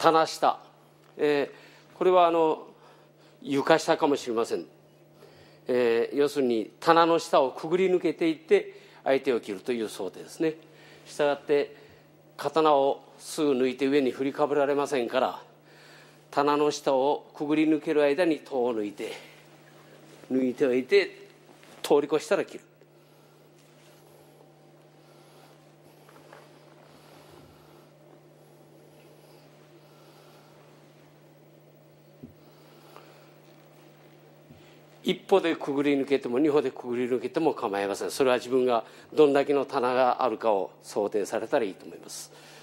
棚下、これは床下かもしれません。要するに棚の下をくぐり抜けていって相手を切るという想定ですね。したがって刀をすぐ抜いて上に振りかぶられませんから、棚の下をくぐり抜ける間に刀を抜いておいて、通り越したら切る。一歩でくぐり抜けても二歩でくぐり抜けても構いません。それは自分がどんだけの棚があるかを想定されたらいいと思います。